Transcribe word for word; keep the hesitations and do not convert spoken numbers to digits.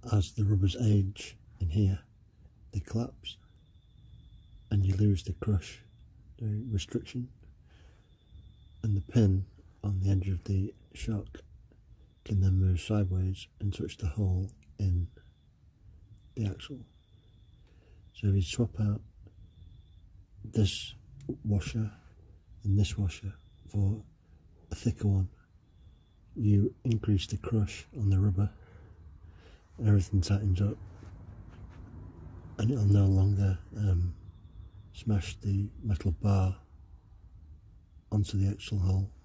as the rubbers age in here, they collapse and you lose the crush, the restriction, and the pin on the edge of the shock can then move sideways and touch the hole in the axle. So if you swap out this washer and this washer for a thicker one, you increase the crush on the rubber and everything tightens up, and it'll no longer um, smash the metal bar onto the axle hole.